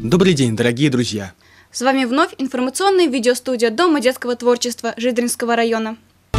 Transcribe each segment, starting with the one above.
Добрый день, дорогие друзья! С вами вновь информационная видеостудия Дома детского творчества Жиздринского района.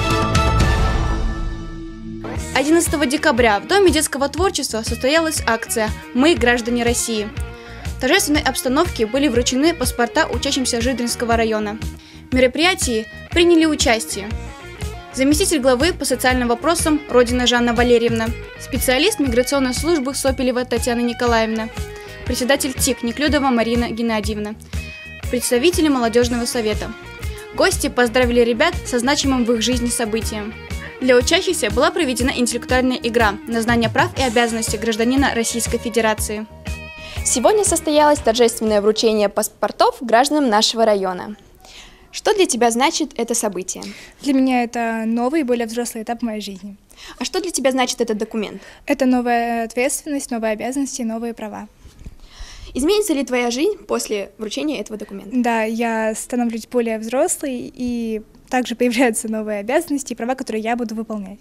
11 декабря в Доме детского творчества состоялась акция «Мы – граждане России». В торжественной обстановке были вручены паспорта учащимся Жиздринского района. В мероприятии приняли участие заместитель главы по социальным вопросам Родина Жанна Валерьевна, специалист миграционной службы Сопелева Татьяна Николаевна, председатель ТИК Неклюдова Марина Геннадьевна, представители молодежного совета. Гости поздравили ребят со значимым в их жизни событием. Для учащихся была проведена интеллектуальная игра на знание прав и обязанностей гражданина Российской Федерации. Сегодня состоялось торжественное вручение паспортов гражданам нашего района. Что для тебя значит это событие? Для меня это новый и более взрослый этап в моей жизни. А что для тебя значит этот документ? Это новая ответственность, новые обязанности, новые права. Изменится ли твоя жизнь после вручения этого документа? Да, я становлюсь более взрослой, и также появляются новые обязанности и права, которые я буду выполнять.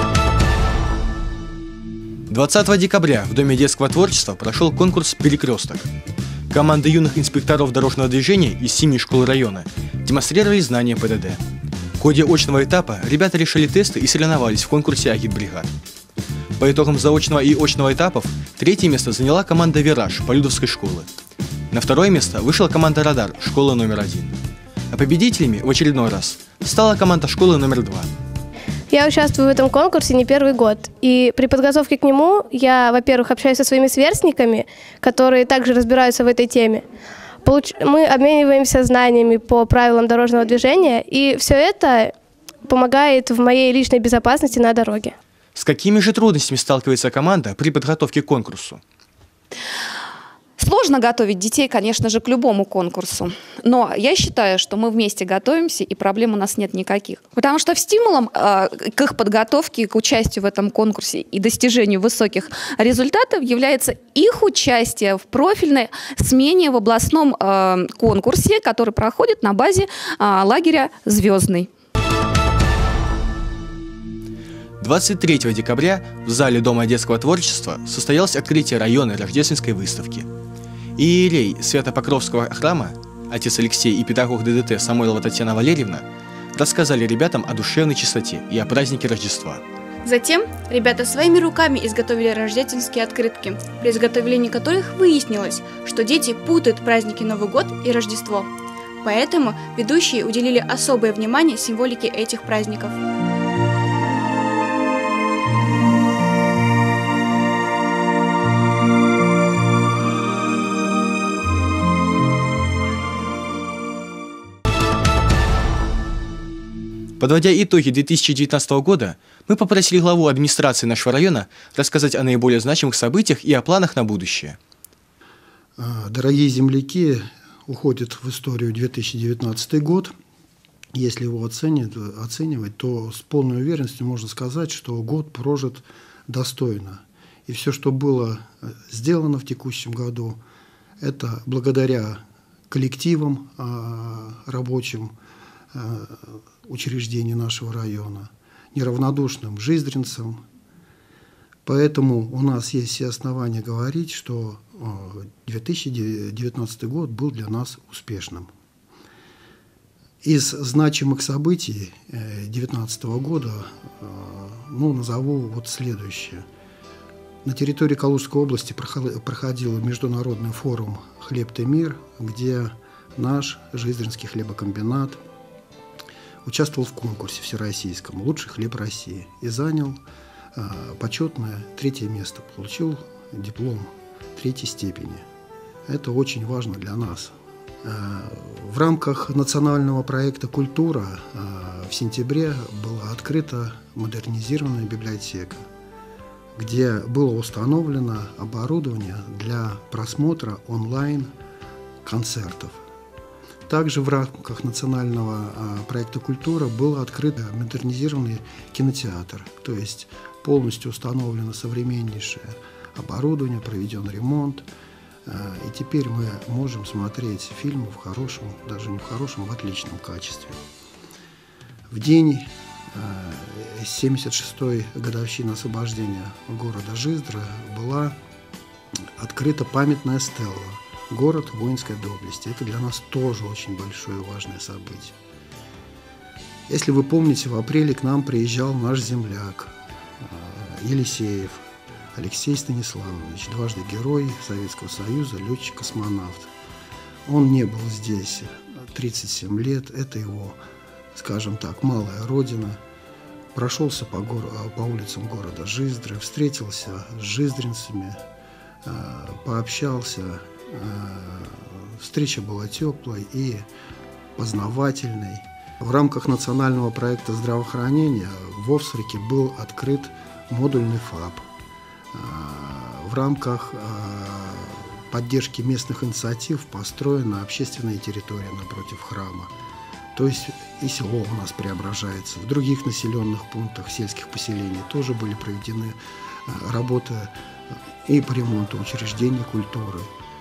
20 декабря в Доме детского творчества прошел конкурс «Перекресток». Команды юных инспекторов дорожного движения из 7 школ района демонстрировали знания ПДД. В ходе очного этапа ребята решили тесты и соревновались в конкурсе агитбригад. По итогам заочного и очного этапов третье место заняла команда «Вираж» Полюдовской школы. На второе место вышла команда «Радар» школы номер 1. А победителями в очередной раз стала команда школы номер 2. Я участвую в этом конкурсе не первый год, и при подготовке к нему я, во-первых, общаюсь со своими сверстниками, которые также разбираются в этой теме. Мы обмениваемся знаниями по правилам дорожного движения, и все это помогает в моей личной безопасности на дороге. С какими же трудностями сталкивается команда при подготовке к конкурсу? Сложно готовить детей, конечно же, к любому конкурсу, но я считаю, что мы вместе готовимся, и проблем у нас нет никаких. Потому что стимулом к их подготовке, к участию в этом конкурсе и достижению высоких результатов является их участие в профильной смене в областном конкурсе, который проходит на базе лагеря «Звездный». 23 декабря в зале Дома детского творчества состоялось открытие районной рождественской выставки. Иерей Свято-Покровского храма, отец Алексей и педагог ДДТ Самойлова Татьяна Валерьевна рассказали ребятам о душевной чистоте и о празднике Рождества. Затем ребята своими руками изготовили рождественские открытки, при изготовлении которых выяснилось, что дети путают праздники Новый год и Рождество. Поэтому ведущие уделили особое внимание символике этих праздников. Подводя итоги 2019 года, мы попросили главу администрации нашего района рассказать о наиболее значимых событиях и о планах на будущее. Дорогие земляки, уходит в историю 2019 год. Если его оценивать, то с полной уверенностью можно сказать, что год прожит достойно. И все, что было сделано в текущем году, это благодаря коллективам рабочим, учреждений нашего района, неравнодушным жиздринцам. Поэтому у нас есть все основания говорить, что 2019 год был для нас успешным. Из значимых событий 2019 года назову вот следующее. На территории Калужской области проходил международный форум «Хлеб ты мир», где наш Жиздринский хлебокомбинат участвовал в конкурсе всероссийском «Лучший хлеб России» и занял почетное 3-е место, получил диплом 3-й степени. Это очень важно для нас. В рамках национального проекта «Культура» в сентябре была открыта модернизированная библиотека, где было установлено оборудование для просмотра онлайн-концертов. Также в рамках национального проекта «Культура» был открыт модернизированный кинотеатр, то есть полностью установлено современнейшее оборудование, проведен ремонт, и теперь мы можем смотреть фильмы в хорошем, даже не в хорошем, в отличном качестве. В день 76-й годовщины освобождения города Жиздра была открыта памятная стелла город воинской доблести. Это для нас тоже очень большое и важное событие. Если вы помните, в апреле к нам приезжал наш земляк Елисеев Алексей Станиславович, дважды герой Советского Союза, летчик-космонавт. Он не был здесь 37 лет, это его, скажем так, малая родина. Прошелся по улицам города Жиздры, встретился с жиздринцами, пообщался. Встреча была теплой и познавательной. В рамках национального проекта здравоохранения в Овсрике был открыт модульный ФАП. В рамках поддержки местных инициатив построена общественная территория напротив храма. То есть и село у нас преображается. В других населенных пунктах сельских поселений тоже были проведены работы и по ремонту учреждений культуры.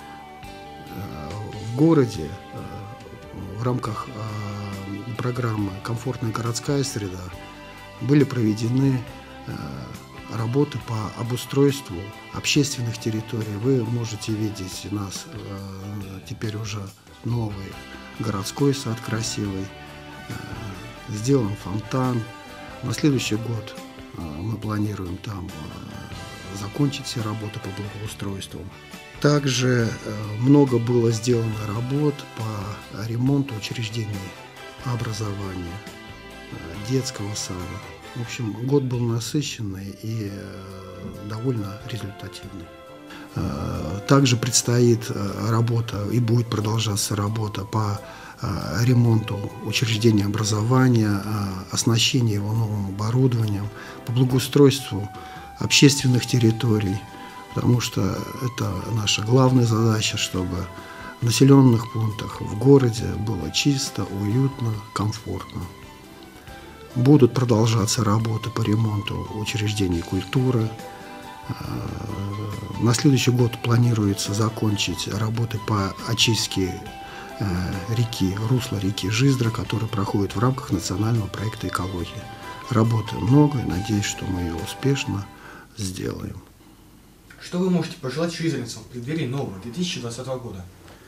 В городе в рамках программы «Комфортная городская среда» были проведены работы по обустройству общественных территорий. Вы можете видеть у нас теперь уже новый городской сад красивый, сделан фонтан. На следующий год мы планируем там закончить все работы по благоустройству. Также много было сделано работ по ремонту учреждений образования, детского сада. В общем, год был насыщенный и довольно результативный. Также предстоит работа и будет продолжаться работа по ремонту учреждения образования, оснащению его новым оборудованием, по благоустройству общественных территорий, потому что это наша главная задача, чтобы в населенных пунктах, в городе было чисто, уютно, комфортно. Будут продолжаться работы по ремонту учреждений культуры. На следующий год планируется закончить работы по очистке русла реки Жиздра, который проходит в рамках национального проекта «Экология». Работы много, и надеюсь, что мы ее успешно сделаем. Что вы можете пожелать жиздринцам в преддверии нового 2020 года?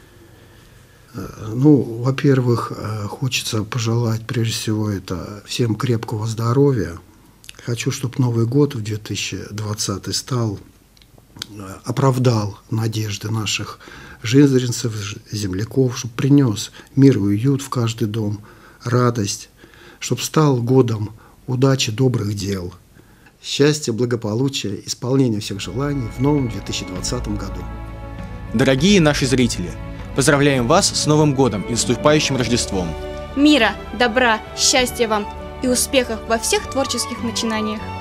Ну, во-первых, хочется пожелать, прежде всего, это всем крепкого здоровья. Хочу, чтобы Новый год в 2020 оправдал надежды наших жиздринцев, земляков, чтобы принес мир и уют в каждый дом, радость, чтобы стал годом удачи, добрых дел, счастья, благополучия, исполнения всех желаний в новом 2020 году. Дорогие наши зрители, поздравляем вас с Новым годом и наступающим Рождеством! Мира, добра, счастья вам и успехов во всех творческих начинаниях!